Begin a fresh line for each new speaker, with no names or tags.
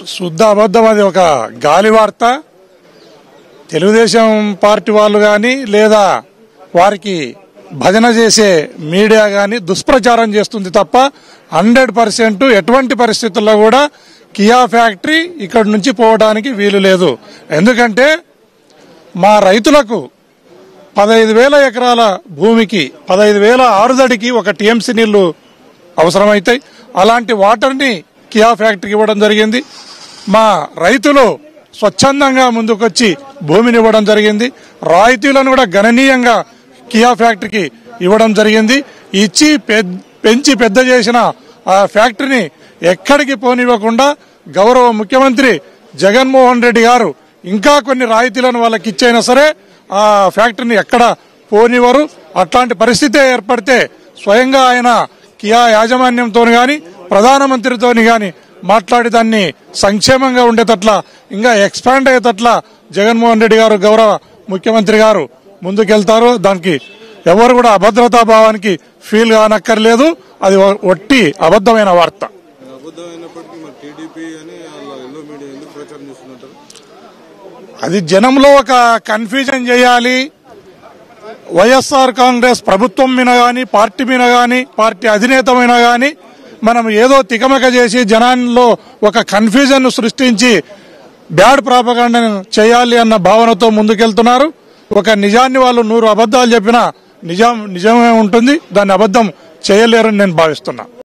శుద్ధ అబద్ధం. అది ఒక గాలి వార్త. తెలుగుదేశం పార్టీ వాళ్ళు కానీ లేదా వారికి భజన చేసే మీడియా కానీ దుష్ప్రచారం చేస్తుంది తప్ప 100% ఎటువంటి పరిస్థితుల్లో కూడా కియా ఫ్యాక్టరీ ఇక్కడ నుంచి పోవడానికి వీలు లేదు. ఎందుకంటే మా రైతులకు 15,000 ఎకరాల భూమికి 15,000 ఆరుదడికి 1 టీఎంసీ నీళ్లు అవసరమవుతాయి. అలాంటి వాటర్ని కియా ఫ్యాక్టరీకి ఇవ్వడం జరిగింది. మా రైతులు స్వచ్ఛందంగా ముందుకొచ్చి భూమిని ఇవ్వడం జరిగింది. రాయితీలను కూడా గణనీయంగా కియా ఫ్యాక్టరీకి ఇవ్వడం జరిగింది. ఇచ్చి పెంచి పెద్ద చేసిన ఆ ఫ్యాక్టరీని ఎక్కడికి పోనివ్వకుండా గౌరవ ముఖ్యమంత్రి జగన్మోహన్ రెడ్డి గారు ఇంకా కొన్ని రాయితీలను వాళ్ళకి ఇచ్చైనా సరే ఆ ఫ్యాక్టరీని ఎక్కడ పోనివ్వరు. అట్లాంటి పరిస్థితి ఏర్పడితే స్వయంగా ఆయన కియా యాజమాన్యంతో కానీ ప్రధానమంత్రితో కానీ మాట్లాడి దాన్ని సంక్షేమంగా ఉండేటట్ల ఇంకా ఎక్స్పాండ్ అయ్యేటట్ల జగన్మోహన్ రెడ్డి గారు గౌరవ ముఖ్యమంత్రి గారు ముందుకెళ్తారు. దానికి ఎవరు కూడా అభద్రతా భావానికి ఫీల్ కానక్కర్లేదు. అది ఒట్టి అబద్ధమైన వార్త. అది జనంలో ఒక కన్ఫ్యూజన్ చేయాలి. వైఎస్ఆర్ కాంగ్రెస్ ప్రభుత్వం మీద కానీ పార్టీ మీద కానీ పార్టీ అధినేత మీద కానీ మనం ఏదో తికమక చేసి జనాల్లో ఒక కన్ఫ్యూజన్ సృష్టించి బ్యాడ్ ప్రాపగాండాను చేయాలి అన్న భావనతో ముందుకెళ్తున్నారు. ఒక నిజాన్ని వాళ్ళు 100 అబద్ధాలు చెప్పినా నిజమే ఉంటుంది. దాన్ని అబద్ధం చేయలేరని నేను భావిస్తున్నా.